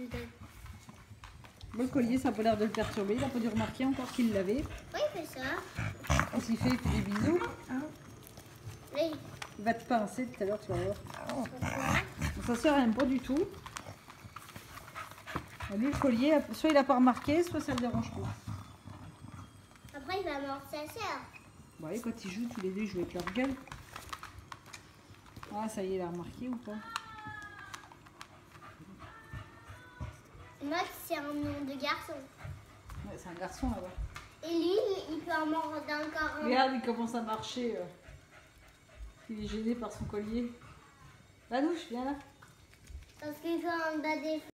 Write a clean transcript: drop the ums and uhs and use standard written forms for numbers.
Le collier, ça n'a pas l'air de le perturber. Il n'a pas dû remarquer encore qu'il l'avait. Oui, il fait ça. On s'y fait des bisous. Oui. Il va te pincer tout à l'heure, tu vas voir. Ça ne sert à rien, pas du tout. Lui, le collier, soit il n'a pas remarqué, soit ça le dérange pas. Après, il va mordre sa sœur. Ouais, quand ils jouent, tous les deux, ils jouent avec leur gueule. Ah, ça y est, il a remarqué ou pas? Max, c'est un nom de garçon. Ouais, c'est un garçon là-bas. Et lui, il peut en mordre encore un. Regarde, il commence à marcher. Il est gêné par son collier. Manouche, viens là. Parce que quand on a des